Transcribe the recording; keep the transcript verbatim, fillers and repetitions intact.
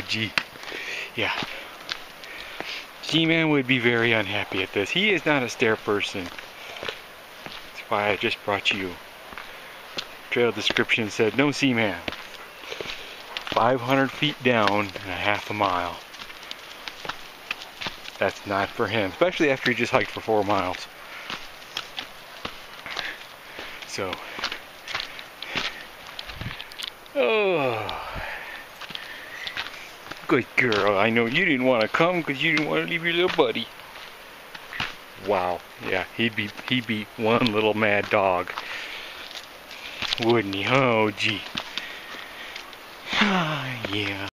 gee. Yeah. Seaman would be very unhappy at this. He is not a stair person. That's why I just brought you. Trail description said no Seaman. five hundred feet down and a half a mile. That's not for him, especially after he just hiked for four miles. So, oh, good girl. I know you didn't want to come because you didn't want to leave your little buddy. Wow, yeah, he'd be he'd be one little mad dog, wouldn't he? Oh, gee. Yeah.